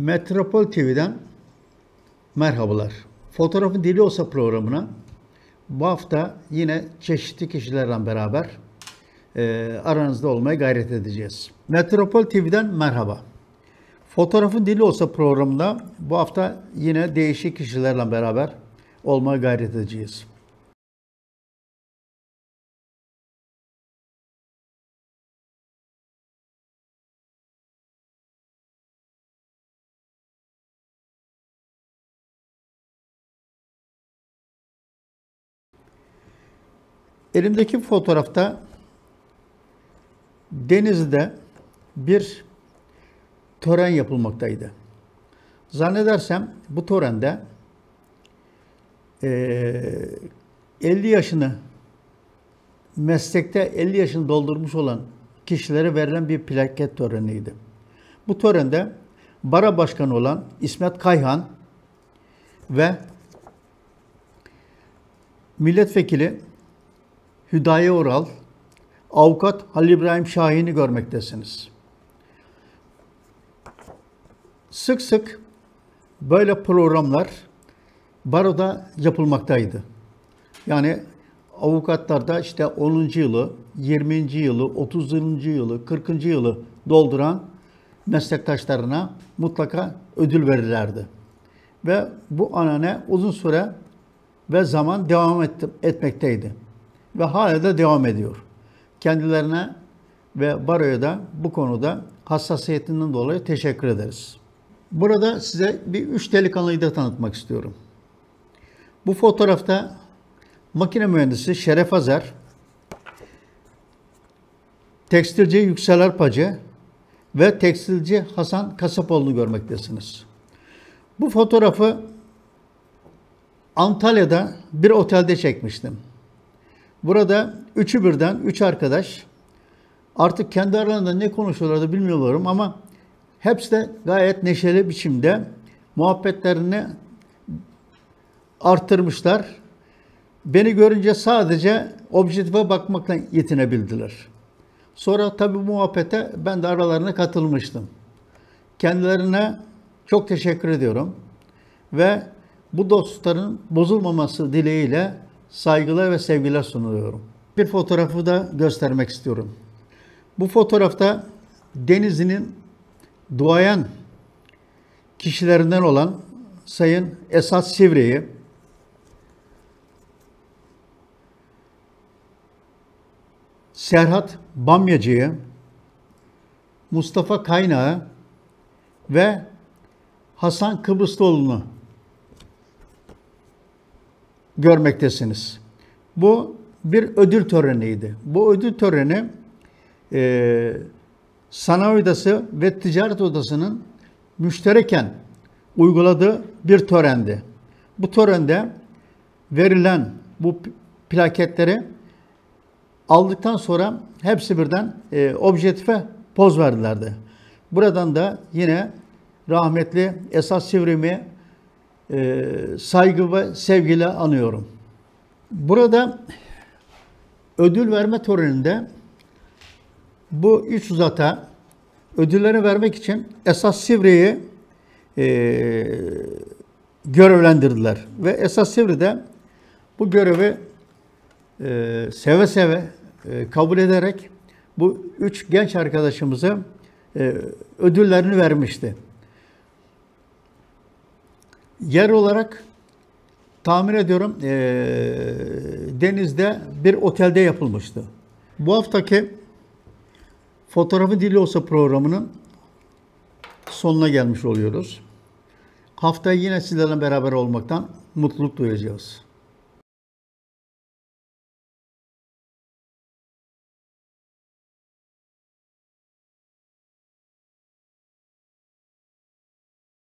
Metropol TV'den merhabalar. Fotoğrafın Dili Olsa programına bu hafta yine çeşitli kişilerle beraber aranızda olmaya gayret edeceğiz. Metropol TV'den merhaba. Fotoğrafın Dili Olsa programında bu hafta yine değişik kişilerle beraber olmaya gayret edeceğiz. Elimdeki fotoğrafta Denizli'de bir tören yapılmaktaydı. Zannedersem bu törende 50 yaşını meslekte 50 yaşını doldurmuş olan kişilere verilen bir plaket töreniydi. Bu törende bara başkanı olan İsmet Kayhan ve milletvekili Hüdayi Oral, avukat Halil İbrahim Şahin'i görmektesiniz. Sık sık böyle programlar baroda yapılmaktaydı. Yani avukatlarda işte 10. yılı, 20. yılı, 30. yılı, 40. yılı dolduran meslektaşlarına mutlaka ödül verirlerdi. Ve bu anane uzun süre ve zaman devam etmekteydi. Ve hala da devam ediyor. Kendilerine ve baroya da bu konuda hassasiyetinden dolayı teşekkür ederiz. Burada size bir 3 delikanlıyı da tanıtmak istiyorum. Bu fotoğrafta makine mühendisi Şeref Azer, tekstilci Yüksel Arpacı ve tekstilci Hasan Kasapoğlu'nu görmektesiniz. Bu fotoğrafı Antalya'da bir otelde çekmiştim. Burada üçü birden, üç arkadaş artık kendi aralarında ne konuşuyorlardı bilmiyorum ama hepsi de gayet neşeli biçimde muhabbetlerini arttırmışlar. Beni görünce sadece objektife bakmakla yetinebildiler. Sonra tabii bu muhabbete ben de aralarına katılmıştım. Kendilerine çok teşekkür ediyorum ve bu dostlukların bozulmaması dileğiyle saygılar ve sevgiler sunuyorum. Bir fotoğrafı da göstermek istiyorum. Bu fotoğrafta Denizli'nin duayen kişilerinden olan Sayın Esat Sivri'yi, Serhat Bamyacı'yı, Mustafa Kaynak'ı ve Hasan Kıbrıslıoğlu'nu görmektesiniz. Bu bir ödül töreniydi. Bu ödül töreni Sanayi Odası ve Ticaret Odası'nın müştereken uyguladığı bir törendi. Bu törende verilen bu plaketleri aldıktan sonra hepsi birden objektife poz verdilerdi. Buradan da yine rahmetli Esat Sivri'mi saygı ve sevgiyle anıyorum. Burada ödül verme töreninde bu üç zata ödülleri vermek için Esat Sivri'yi görevlendirdiler. Ve Esat Sivri de bu görevi seve seve kabul ederek bu üç genç arkadaşımıza ödüllerini vermişti. Yer olarak tahmin ediyorum Deniz'de bir otelde yapılmıştı. Bu haftaki Fotoğrafın Dili Olsa programının sonuna gelmiş oluyoruz. Haftaya yine sizlerle beraber olmaktan mutluluk duyacağız.